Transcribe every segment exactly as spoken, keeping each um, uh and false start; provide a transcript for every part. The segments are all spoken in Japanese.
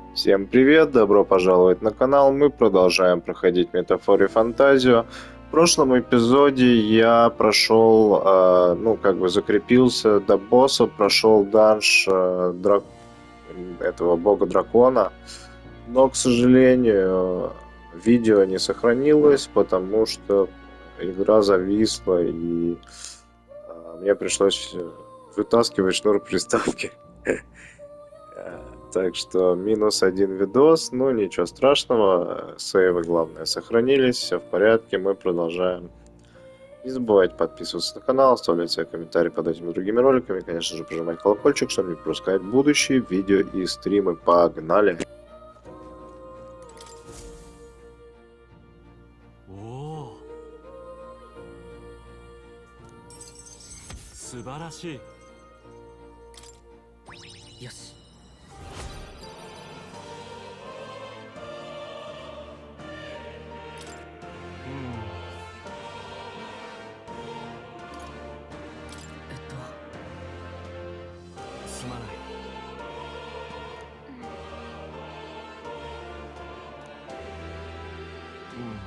Всем привет, добро пожаловать на канал. Мы продолжаем проходить Метафорию Фантазию. В прошлом эпизоде я прошел, э, ну, как бы закрепился до босса, прошел данж э, драк- этого бога дракона. Но, к сожалению, видео не сохранилось, потому что игра зависла, и э, мне пришлось вытаскивать шнур приставки. Так что минус один видос, но ничего страшного, сейвы главное сохранились, все в порядке, мы продолжаем. Не забывайте подписываться на канал, оставлять свои комментарии под этими и другими роликами, конечно же прожимать колокольчик, чтобы не пропускать будущие видео и стримы. Погнали! おお、素晴らしい。 よし。 うんえっとすまない。うん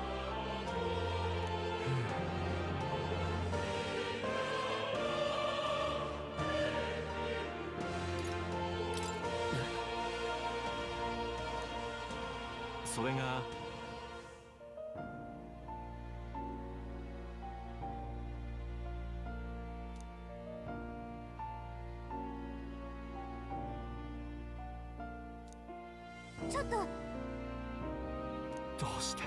それがちょっとどうして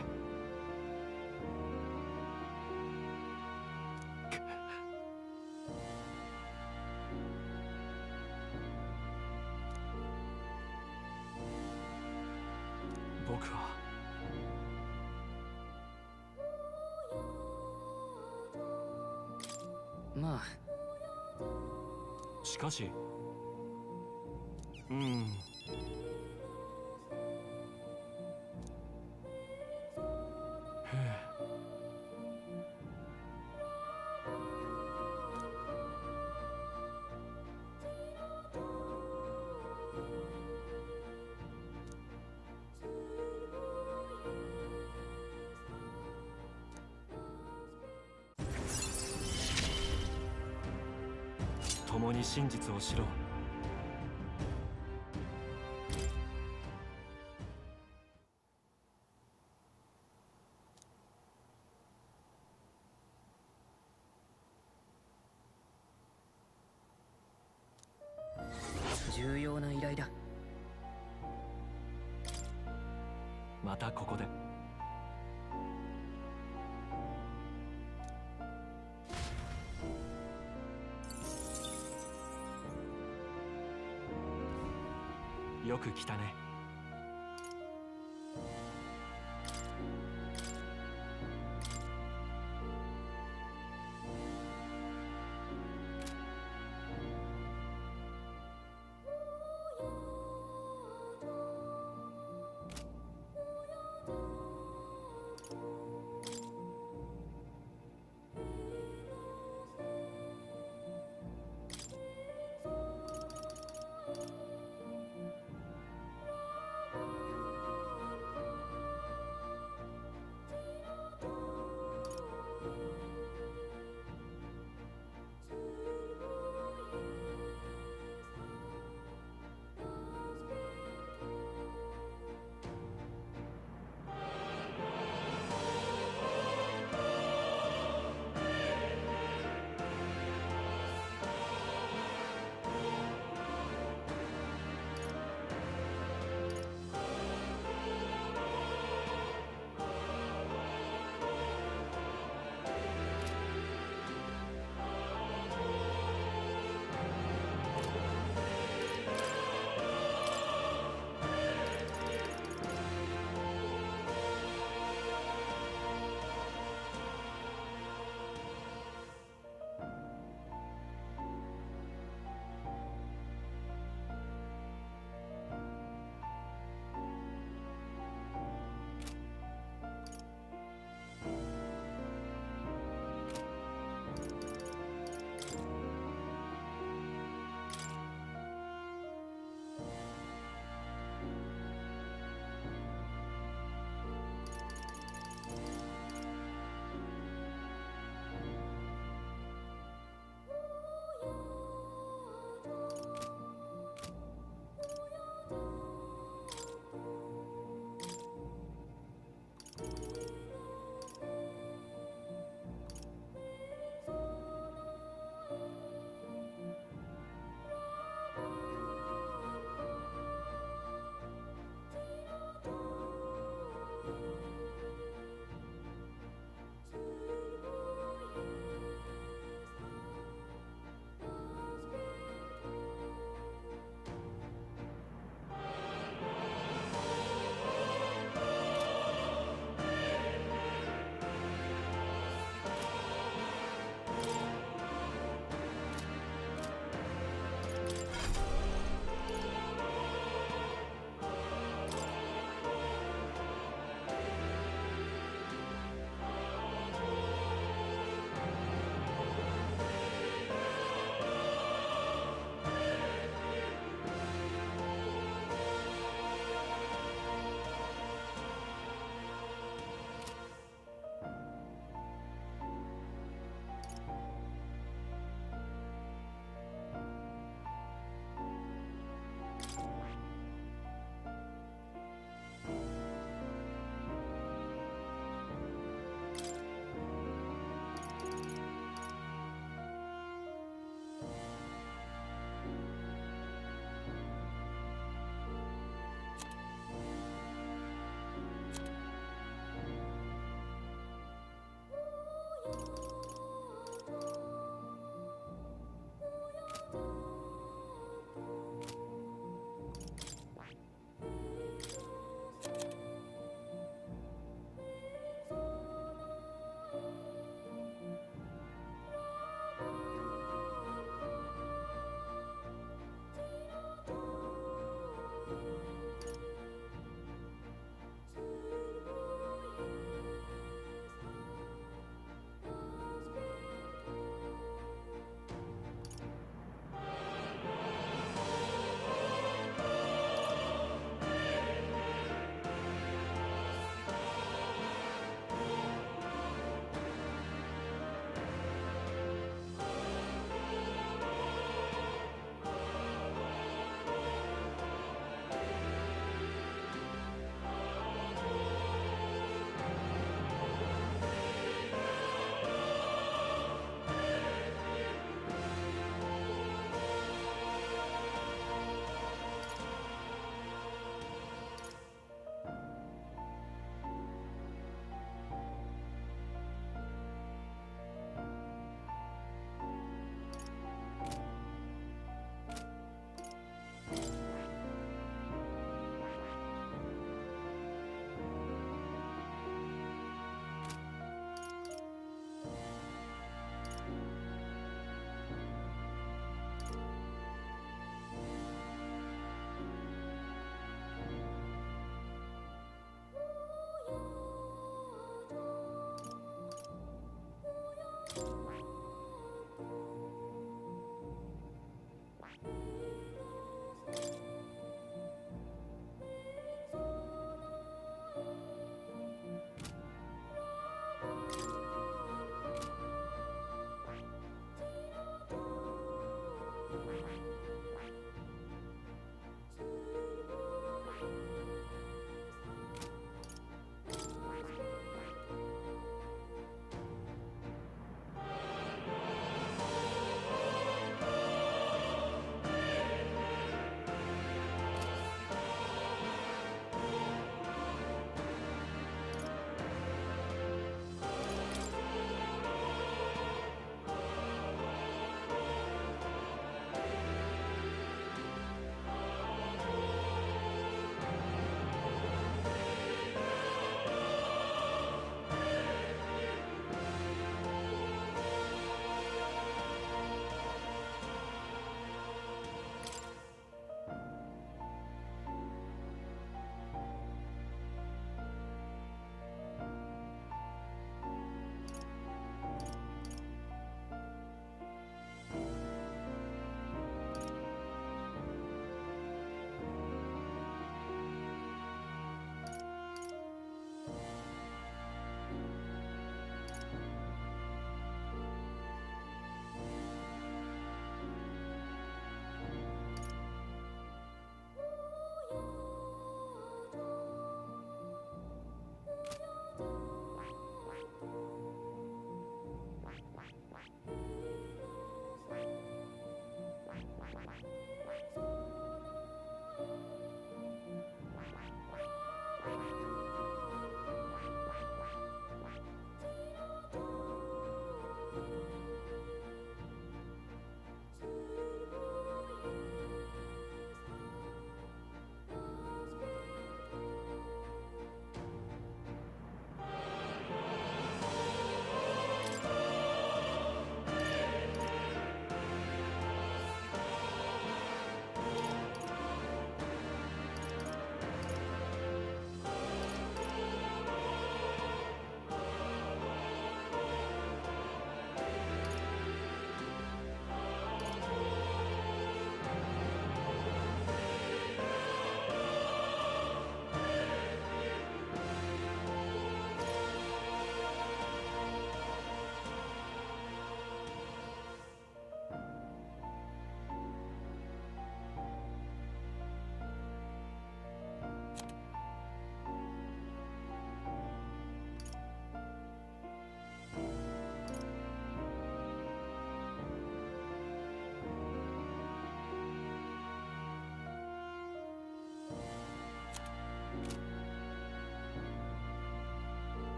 僕はまあしかしうんふう共に真実を知ろう。 重要な依頼だ。 またここでよく来たね。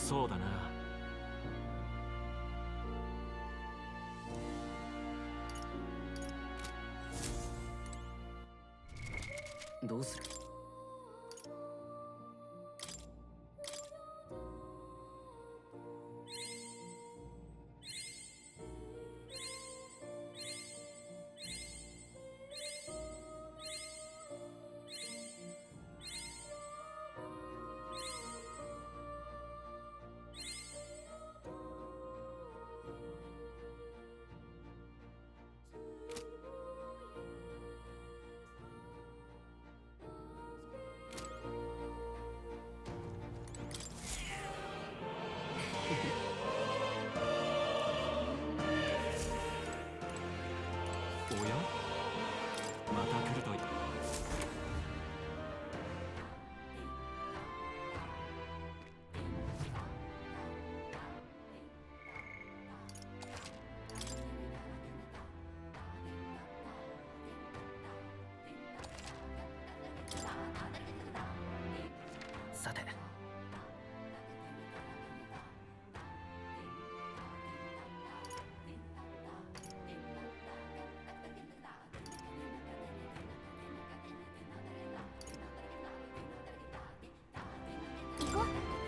そうだな。 どうする？ おや、また来るといい。 さて、 行こう。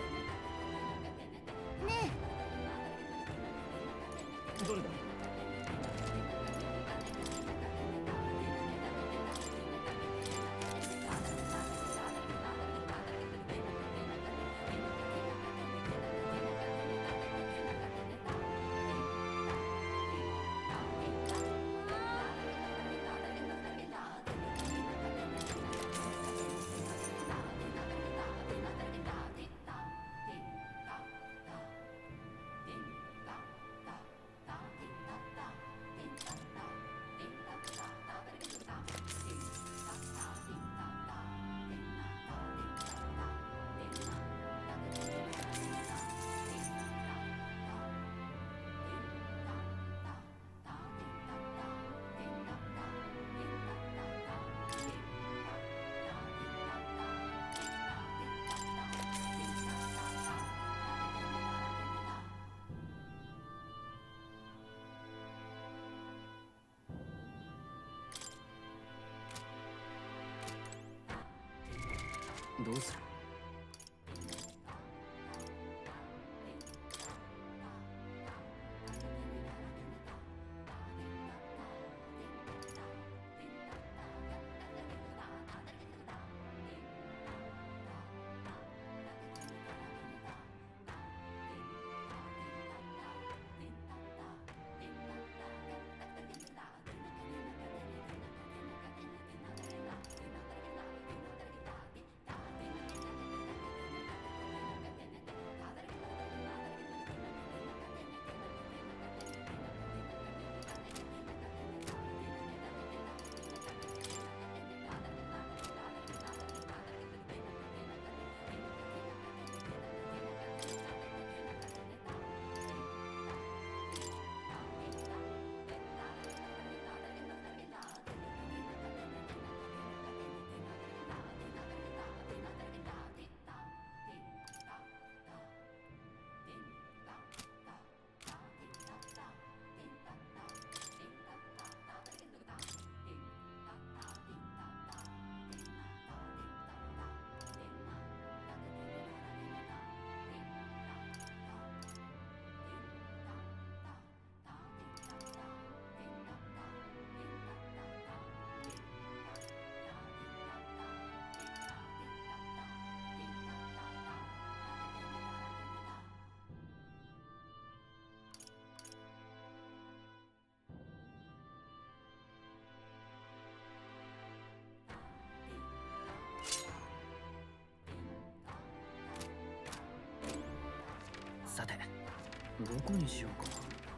ねどれだ。 どうする？さて、どこにしようか。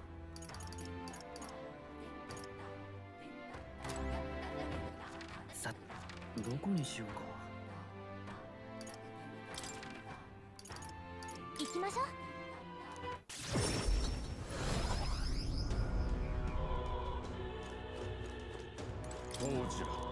さどこにしようか。 行きましょう。 王子ら。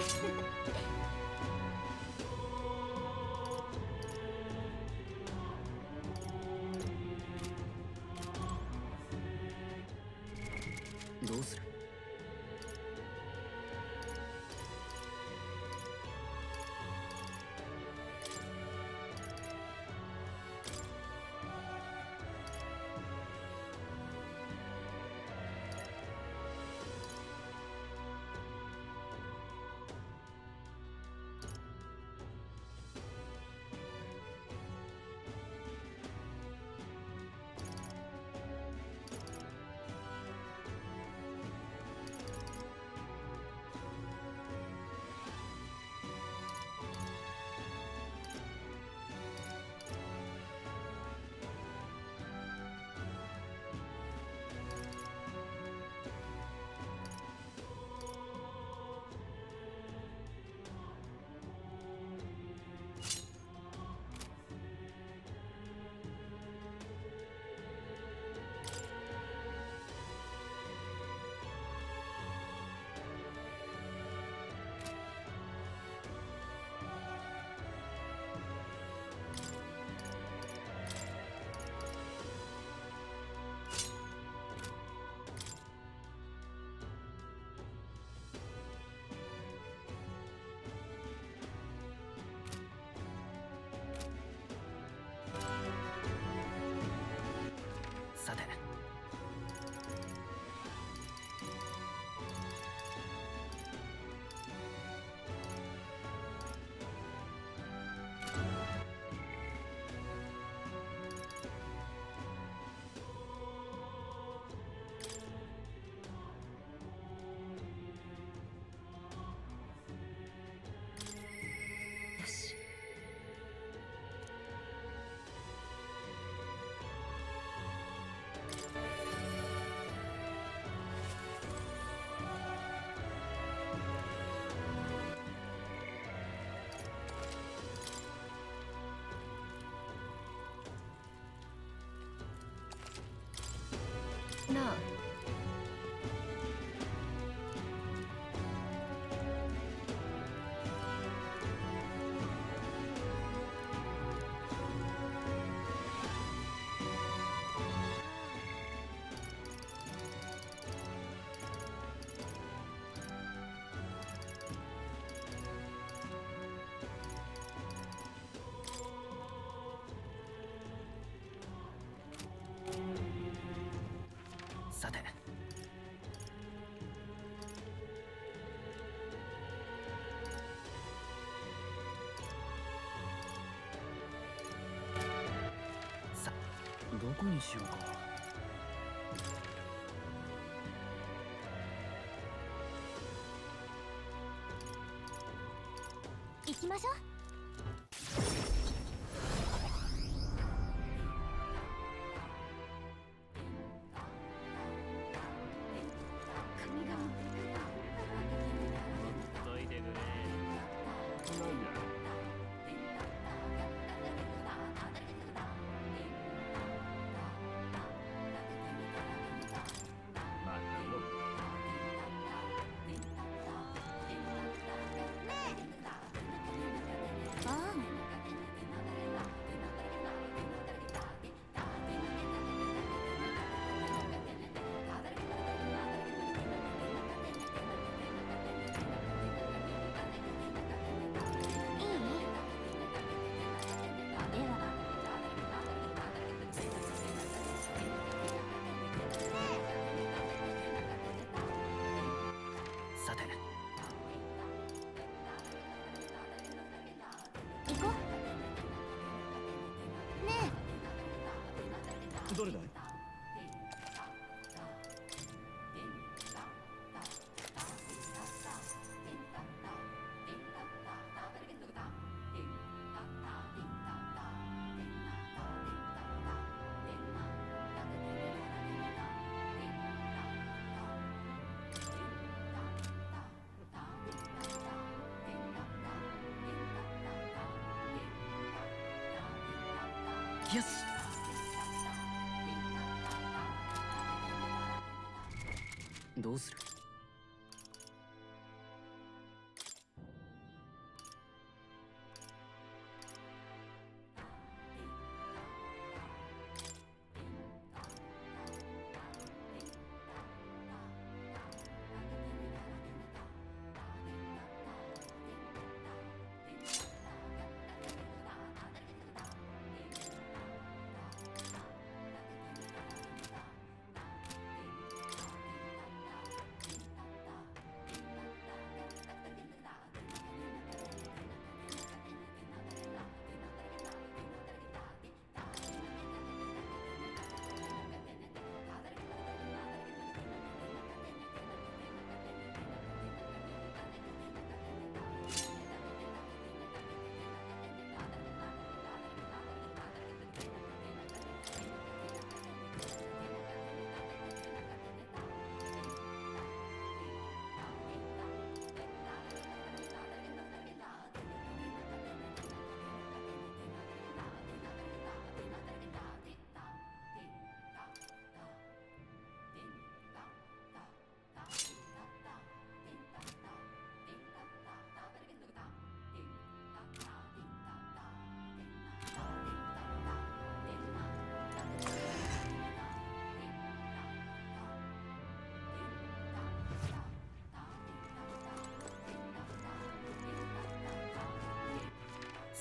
どうする？さて、よし。なあ。さて、さ、どこにしようか。 行きましょう。さて、 行こう。ねえ。 どれだい？ よし。どうする？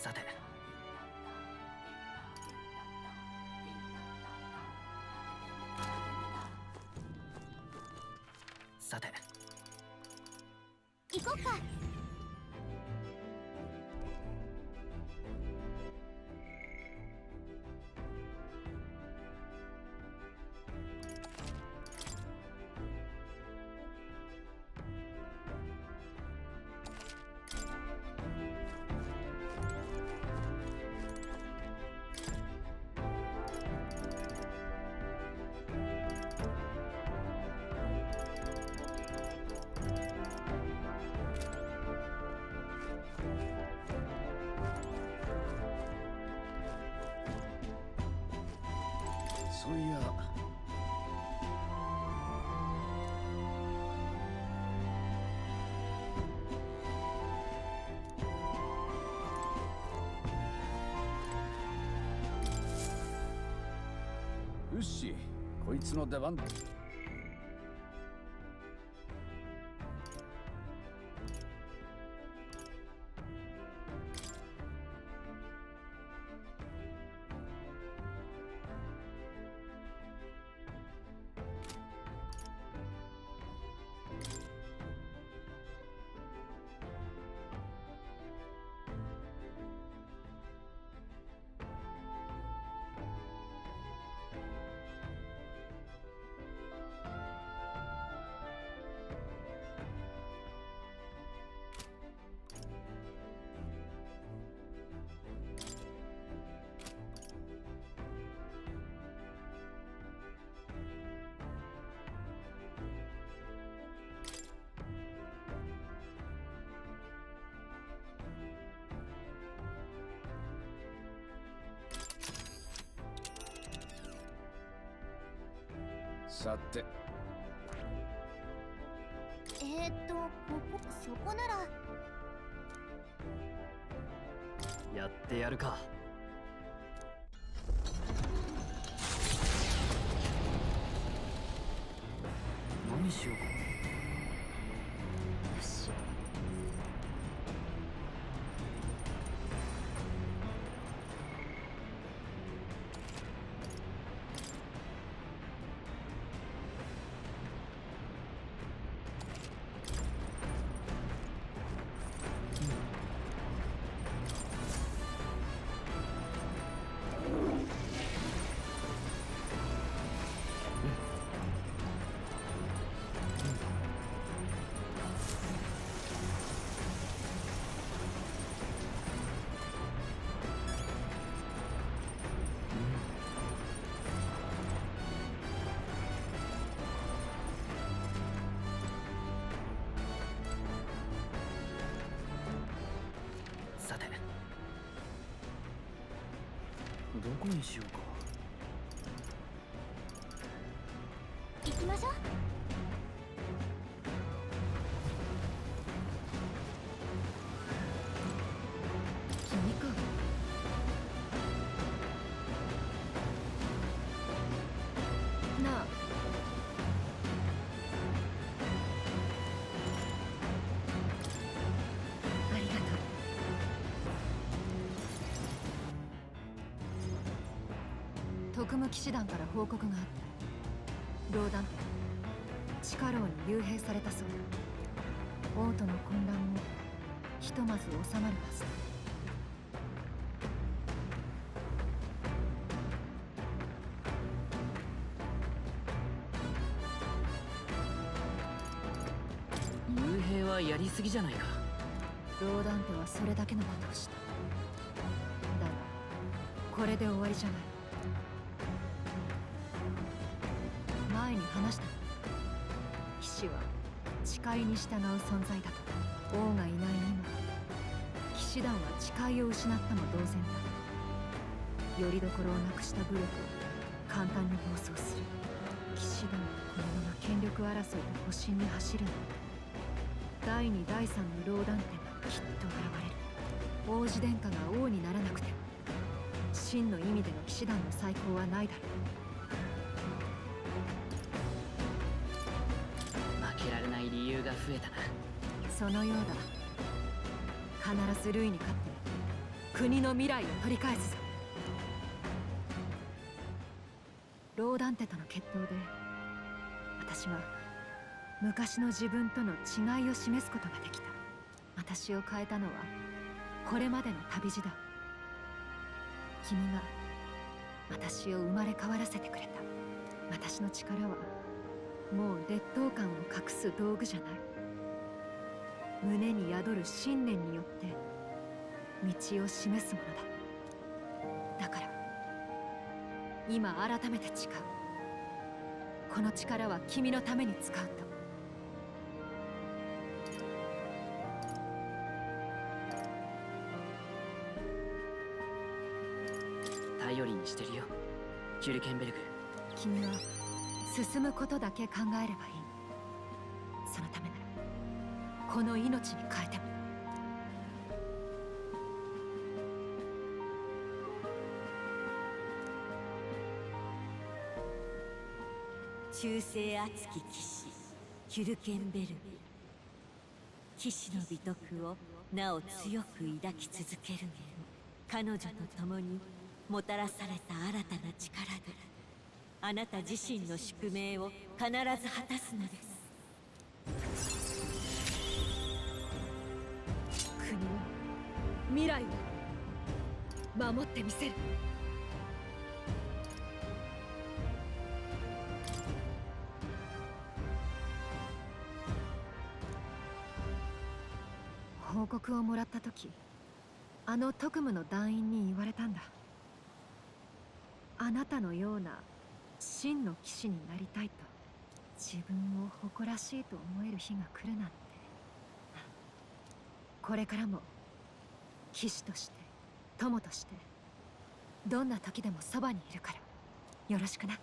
さてさて行こっか。 そういやよし、こいつの出番だ。さてえーっとここそこなら。 やってやるか。何しようか。 よし。 さてどこにしようか。 行きましょう。君か。なあ。ありがとう。特務騎士団から報告があった。ローダンテ地下牢に幽閉されたそうだ。王都の混乱もひとまず収まるはずだ。 幽閉はやりすぎじゃないか。 ローダンテはそれだけのことをした。だがこれで終わりじゃない。前に話した。騎士は誓いに従う存在だと。王がいない今騎士団は誓いを失ったも同然だ。よりどころをなくした武力を簡単に暴走する。騎士団はこのまま権力争いと保身に走るのだ。だいにだいさんのローダンテがきっと現れる。王子殿下が王にならなくても真の意味での騎士団の再興はないだろう。 負けられない理由が増えたな。 そのようだ。必ずルイに勝って国の未来を取り返すぞ。ローダンテとの決闘で私は昔の自分との違いを示すことができた。私を変えたのはこれまでの旅路だ。君が私を生まれ変わらせてくれた。私の力はもう劣等感を隠す道具じゃない。胸に宿る信念によって道を示すものだ。だから今改めて誓う。この力は君のために使うと。 頼りにしてるよ、キュルケンベルグ。 君は進むことだけ考えればいい。そのためならこの命に変えても。 忠誠熱き騎士キュルケンベルグ。騎士の美徳をなお強く抱き続けるの。彼女と共にもたらされた新たな力であなた自身の宿命を必ず果たすのです。 国を、未来を守ってみせる。報告をもらった時、あの特務の団員に言われたんだ。あなたのような真の騎士になりたいと。自分を誇らしいと思える日が来るなんて。これからも騎士として友としてどんな時でもそばにいるからよろしくな。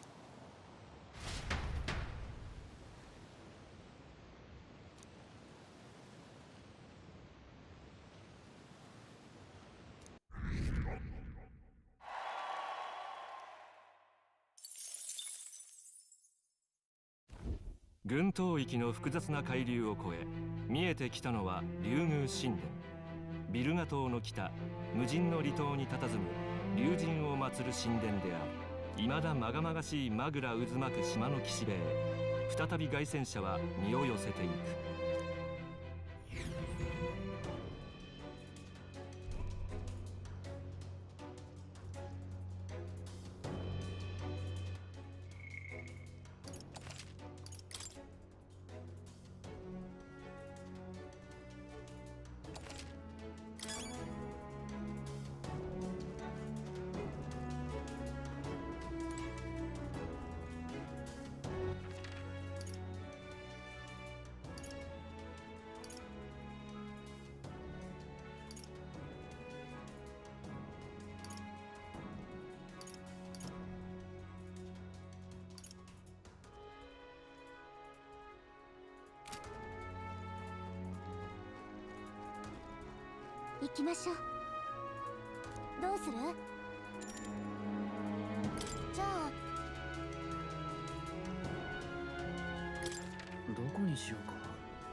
群島域の複雑な海流を越え見えてきたのは竜宮神殿。ビルガ島の北無人の離島に佇む竜神を祀る神殿である。未だまがまがしいマグラ渦巻く島の岸辺へ再び凱旋者は身を寄せていく。 行きましょう。どうする？じゃあどこにしようか。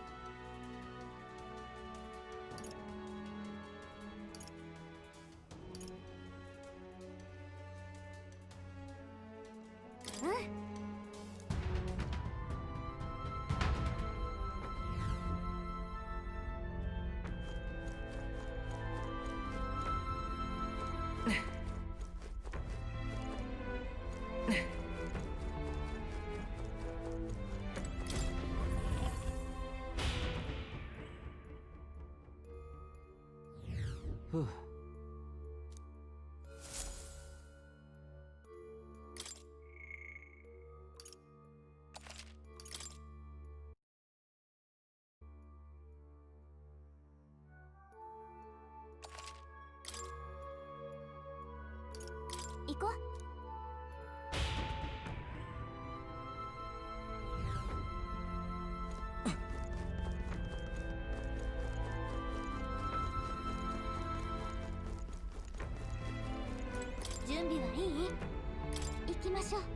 ふう。 行こう。準備はいい？行きましょう。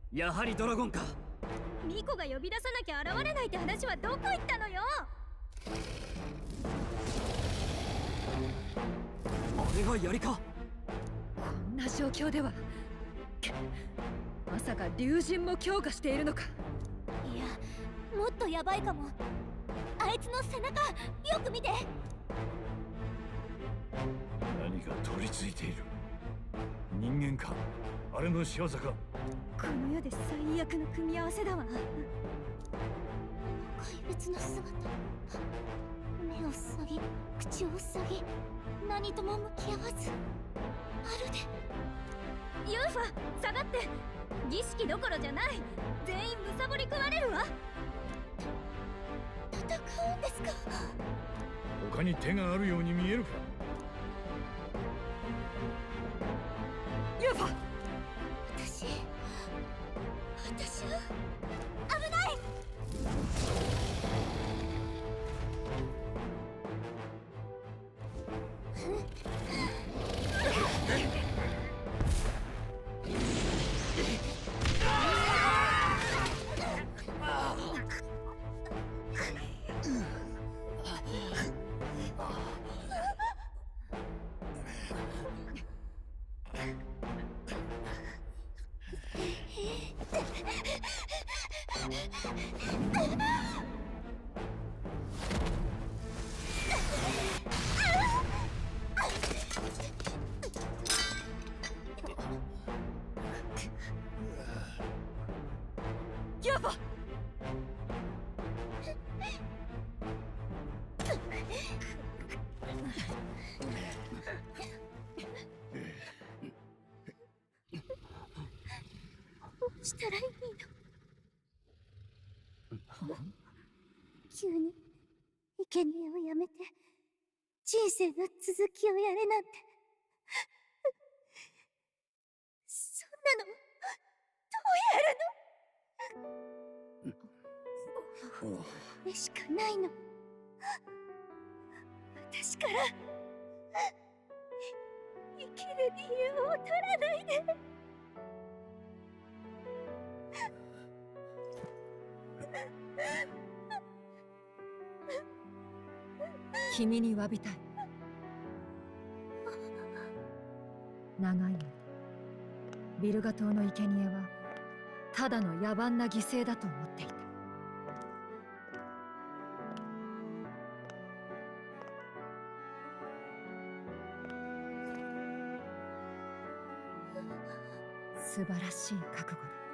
やはりドラゴンか。 ミコが呼び出さなきゃ現れないって話はどこ行ったのよ。 あれが槍か。 こんな状況ではまさか竜神も強化しているのか。 いや、もっとヤバいかも。あいつの背中よく見て。 何か取り付いている。人間か、あれの仕業か。 この世で最悪の組み合わせだわ。怪物の姿、目を塞ぎ口を塞ぎ何とも向き合わず、まるで。ユーファ下がって。儀式どころじゃない。全員むさぼり食われるわ。戦うんですか。 他に手があるように見えるか。 ユーファ、 私私は危ない。 ヤバ。 どうしたらいいの。急に生贄をやめて人生の続きをやれなんて。そんなのどうやるの。これしかないの。私から生きる理由を取らないで。 君に詫びたい。長い間ビルガ島の生贄はただの野蛮な犠牲だと思っていた。素晴らしい覚悟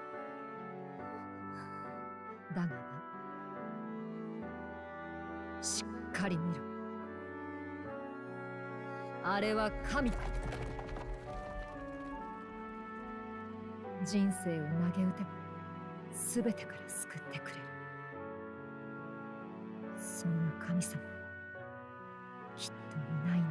だ。だがな、しっかり見ろ。あれは神か。人生を投げ打てば全てから救ってくれる。そんな神様きっといないんだ。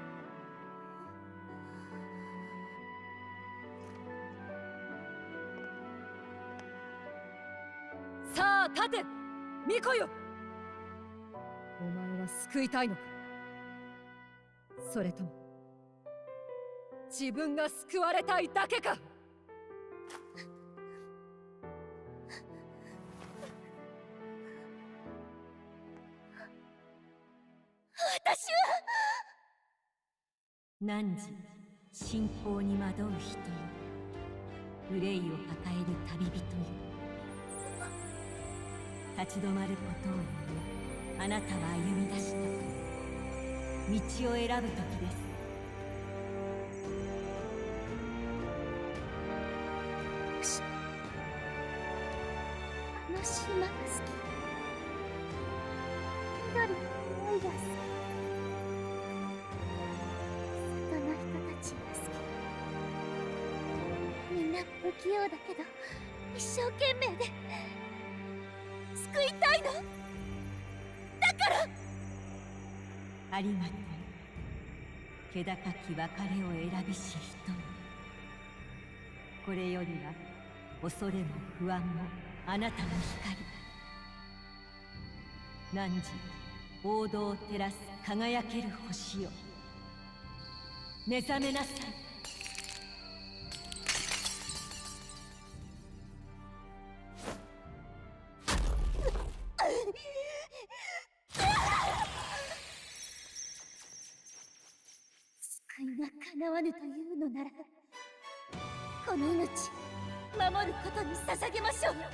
さあ立て、巫女よ。お前は救いたいのか、それとも自分が救われたいだけか。 私は汝信仰に惑う人よ、憂いを抱える旅人よ。立ち止まることをやめ、あなたは歩み出した道を選ぶ時です。 あの島が好き。緑の匂いが好き。里の人たちが好き。みんな不器用だけど一生懸命で救いたいの。だからありがとう、気高き別れを選びし人よ。これよりは恐れも不安もあなたの光。汝王道を照らす輝ける星よ、目覚めなさい。 叶わぬというのなら、この命守ることに捧げましょう。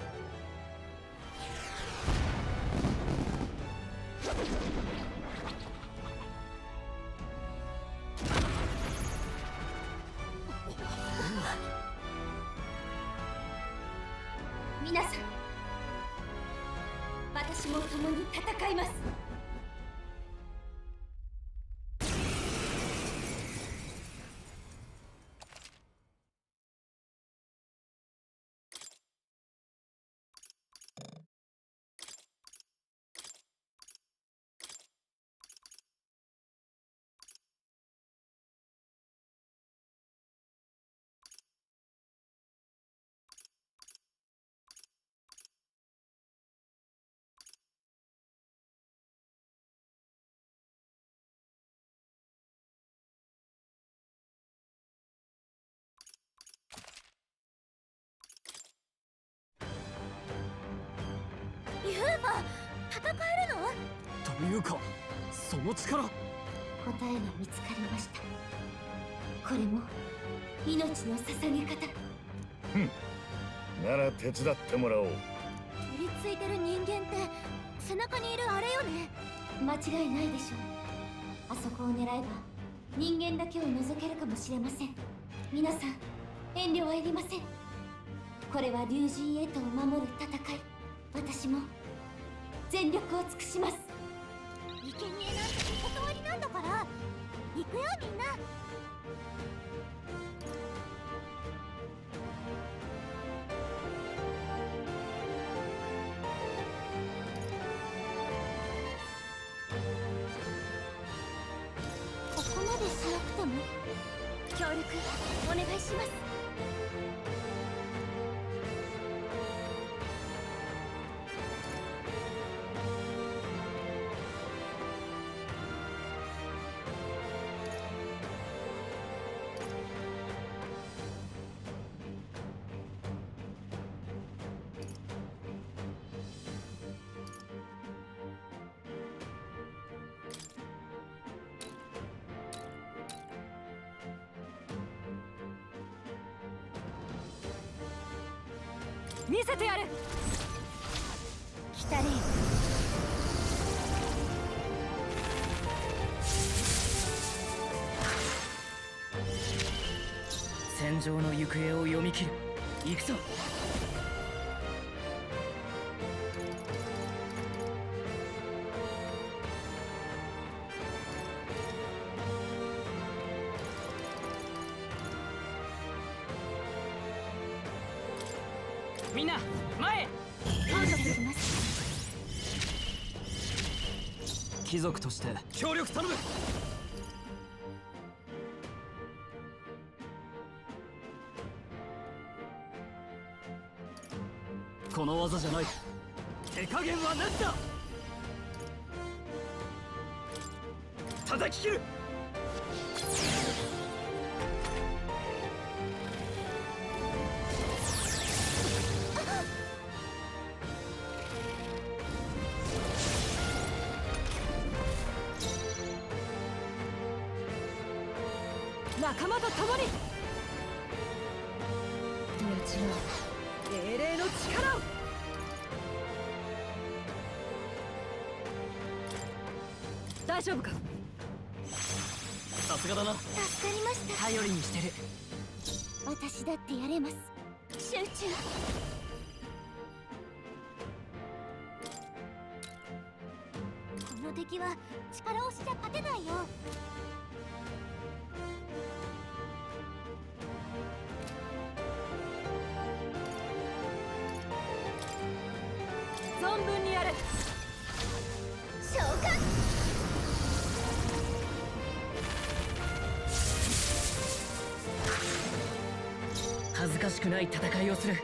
皆さん、私も共に戦います。ユーファ、戦えるの？ というか、その力。 答えが見つかりました。これも命の捧げ方。 ふん、なら手伝ってもらおう。 取り付いてる人間って背中にいるあれよね。間違いないでしょう。あそこを狙えば人間だけを除けるかもしれません。皆さん、遠慮はいりません。これは龍神へとを守る戦い。私も全力を尽くします。生贄なんてお断りなんだから。行くよみんな。ここまでしなくても協力お願いします。 見せてやる。 来たれ。 戦場の行方を読み切る。行くぞ。みんな前へ。 感謝します。 貴族として協力頼む。この技じゃない。手加減はなしだ。叩き切る。 仲間と共に命の英霊の力を。大丈夫か。 さすがだな。 助かりました。 頼りにしてる。 私だってやれます。集中。この敵は力押しじゃ勝てないよ。 存分にやれ。 召喚。 恥ずかしくない戦いをする。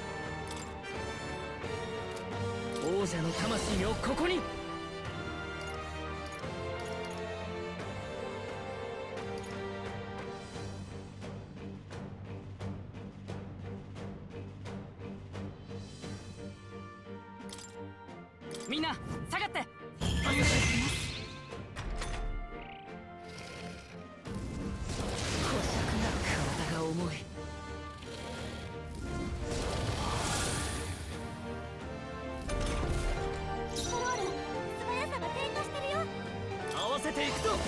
王者の魂をここに。みんな下がって。 ていくぞ。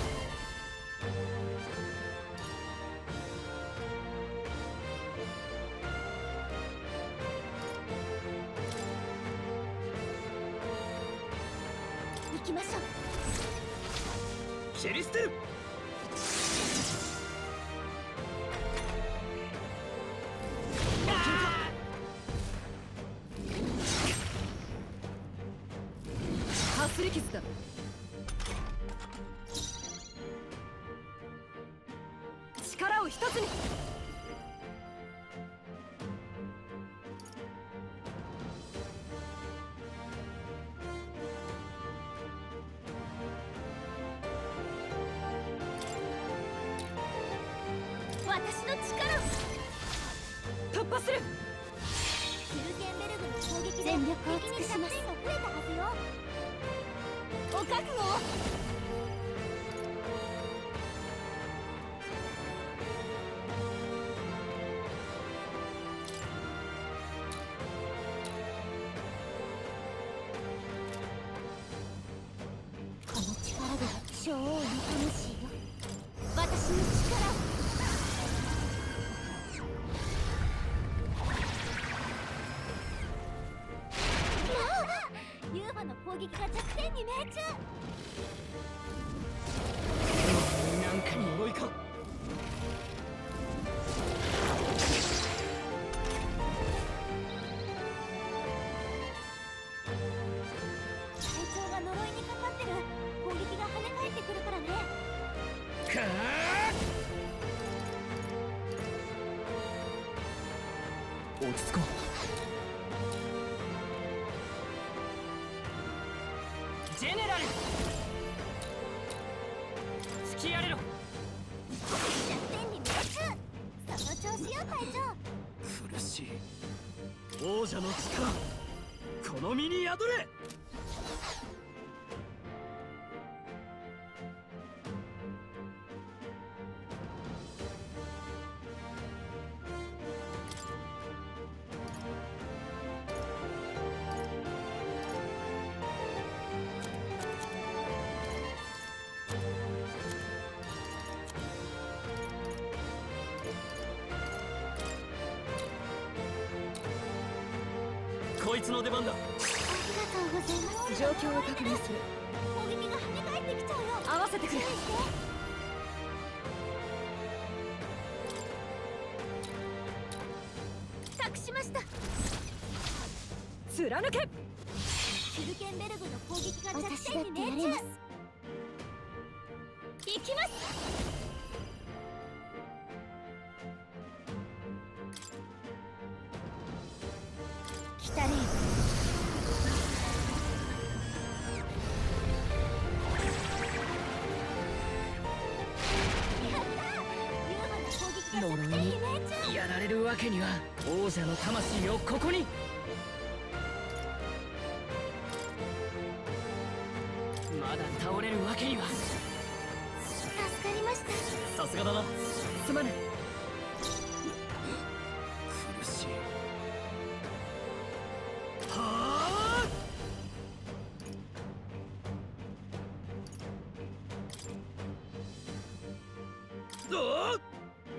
行きましょう。 切り捨てる。 かすり傷だ。力を一つに。 私の力を突破する。 ヒルケンベルグの攻撃で全力を尽くします。敵に弱点が増えたはずよ。お覚悟を。この力が女王の魂よ。私の力を。ユーファの攻撃が弱点に命中。 なんかに呪いか。 隊長が呪いにかかってる。攻撃が跳ね返ってくるからね。 かあ、落ち着こう。ジェネラル、突きやれろ。 弱点に命中。その調子よ隊長。 苦しい。王者の力、この身に宿れ。こいつの出番だ。 ありがとうございます。 状況を確認する。 攻撃が跳ね返ってきちゃうよ。 合わせてくれ。 注意して。託しました。 貫け。 ヒルケンベルグの攻撃が弱点に命中。行きます。来たね。 呪いにやられるわけには。王者の魂をここに。まだ倒れるわけには。 助かりました。 さすがだな。 すまない。 苦しい。はあ。どう。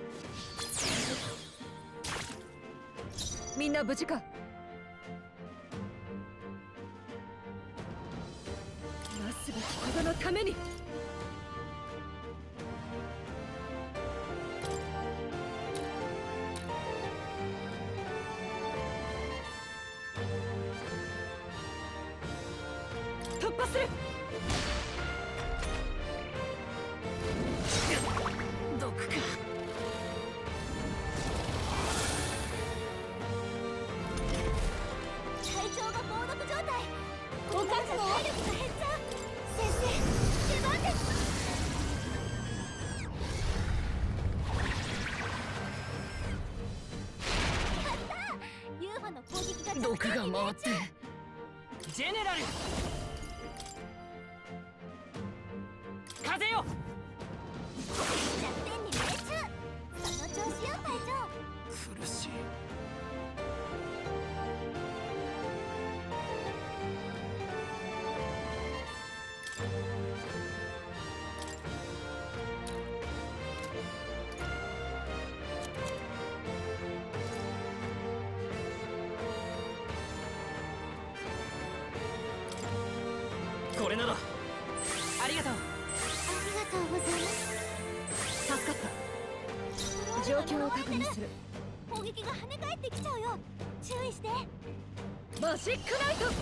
みんな無事か。なすべきことのために。突破する。 毒か。 隊長が猛毒状態。おかずの体力が減っちゃう。先生、出番です。やったー。ユーファの攻撃が毒が回って。ジェネラル、風よ。 弱点に命中。その調子よ隊長。 苦しい。 これなら。ありがとう。 ありがとうございます。 助かった。状況を確認する。 攻撃が跳ね返ってきちゃうよ。注意して。 マジックナイト。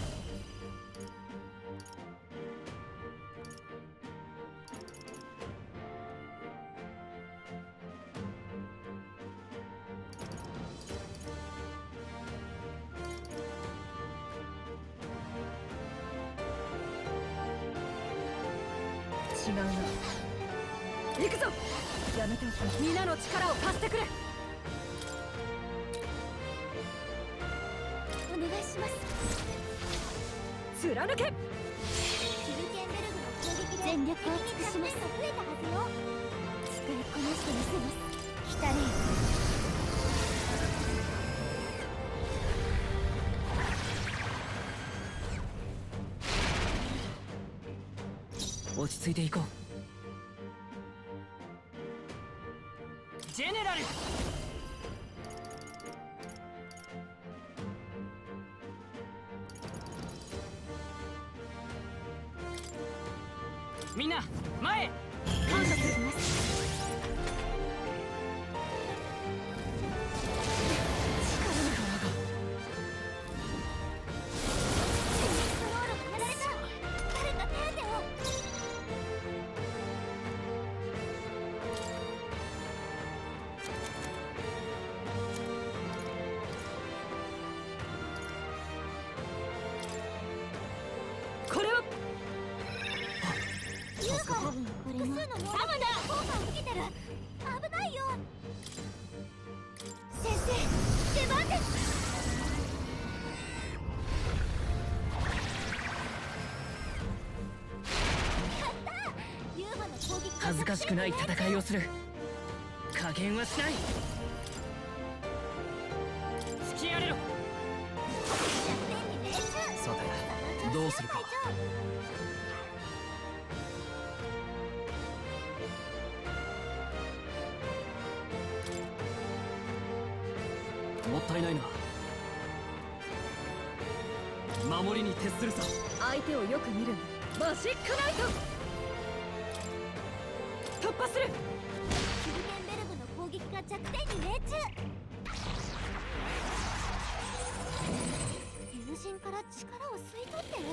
違うな。行くぞ。やめておく。皆の力を貸してくれ。 お願いします。 貫け。 ヒルケンベルグの攻撃で全力を尽くします。増えたはずよ。使いこなしてみせます。来たれよ。 落ち着いていこう。ジェネラル。みんな前へ。 感謝します。 これはユーフォー、これもサムだ。効果を受けてる。危ないよ。先生、出番です。やった。ユーフォーの攻撃が恥ずかしくない戦いをする。加減はしない。突きやれろ。さてどうするか。もったいないな。守りに徹するさ。 相手をよく見る。マジックナイト。突破する。 ヒルケンベルグの攻撃が弱点に命中。友人から力を吸い取ってる。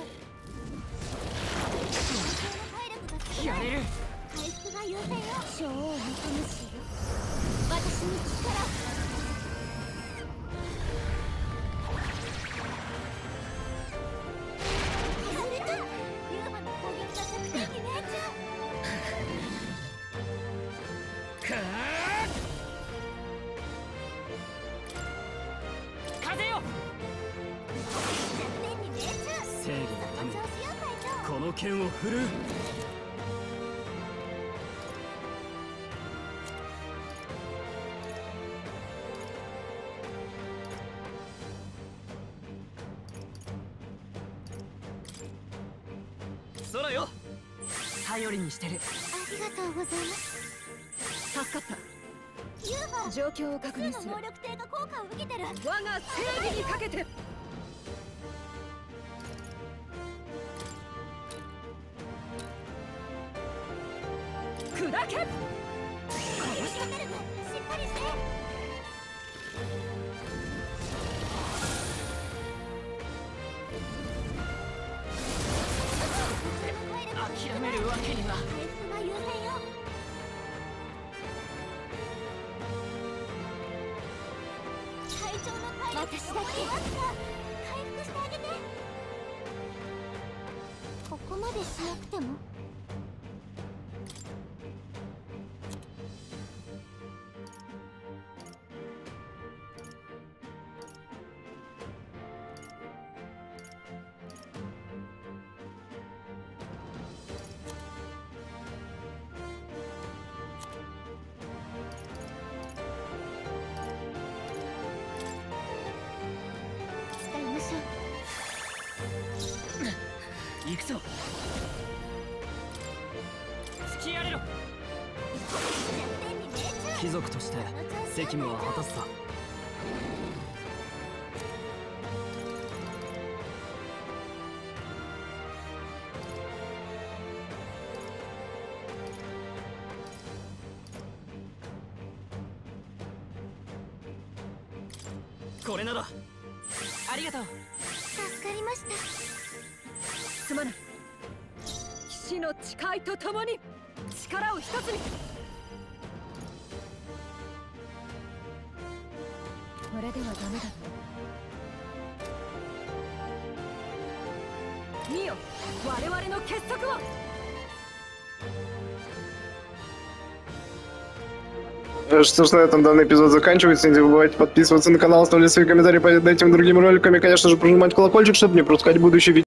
友情の体力が少ない。 やれる。 回復が優先よ。超を求むしよ。私に力を。外れた。ユーファの攻撃が弱点に命中。 かー風よ。 弱点に命中。 正義のために調子よ隊長。 この剣を振るう。空よ。頼りにしてる。 ありがとうございます。 助かった。 ユーファ状況を確認する。 の能力低下効果を受けてる。 我が正義にかけて。砕け。 ヒルケンベルグ、しっかりして。 諦めるわけには。 回復が優先よ。隊長の体力私だけ残りわずか。回復してあげて。ここまでしなくても。使いましょう。 行くぞ。突きやれろ。 弱点に命中。 貴族として責務は果たすさ。 これならありがとう。 助かりました。 すまない。騎士の誓いとともに力を一つに。これではダメだ。見よ、我々の結束を。 Что ж, на этом данный эпизод заканчивается. Не забывайте подписываться на канал, оставлять свои комментарии под этим другими роликами. Конечно же, прожимать колокольчик, чтобы не пропускать будущие видео.